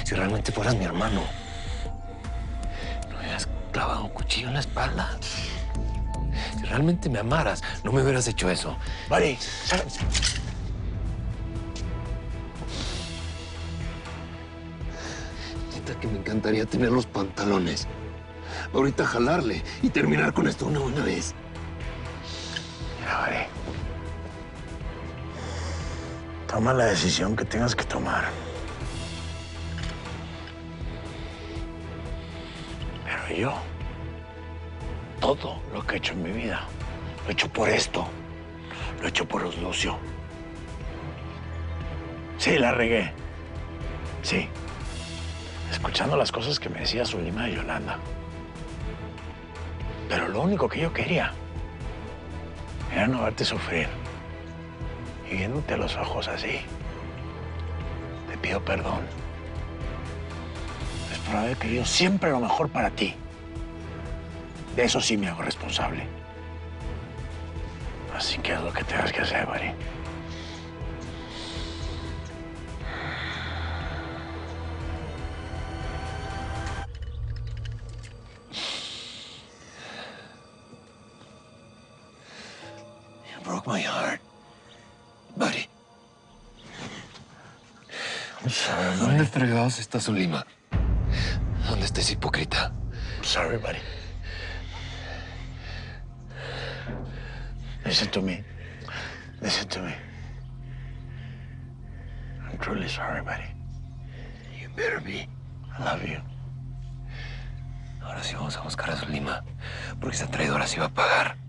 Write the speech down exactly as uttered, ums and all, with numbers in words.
Si realmente fueras mi hermano, no me hubieras clavado un cuchillo en la espalda. Si realmente me amaras, no me hubieras hecho eso. Buddy, ¿sabes? Neta que me encantaría tener los pantalones. Ahorita jalarle y terminar con esto una buena vez. Mira, buddy. Toma la decisión que tengas que tomar. Pero yo, todo lo que he hecho en mi vida, lo he hecho por esto. Lo he hecho por los Lucio. Sí, la regué. Sí. Escuchando las cosas que me decía Zulima de Yolanda. Pero lo único que yo quería era no verte sufrir. Y viéndote a los ojos así, te pido perdón. Es por haber querido siempre lo mejor para ti. De eso sí me hago responsable. Así que haz lo que tengas que hacer, buddy. You broke my heart, buddy. I'm sorry, buddy. ¿Dónde fregados está Zulima? ¿Dónde está ese hipócrita? I'm sorry, buddy. Listen to me. Listen to me. I'm truly sorry, buddy. You better be. I love you. Ahora sí vamos a buscar a Zulima, porque esa traidora sí va a pagar.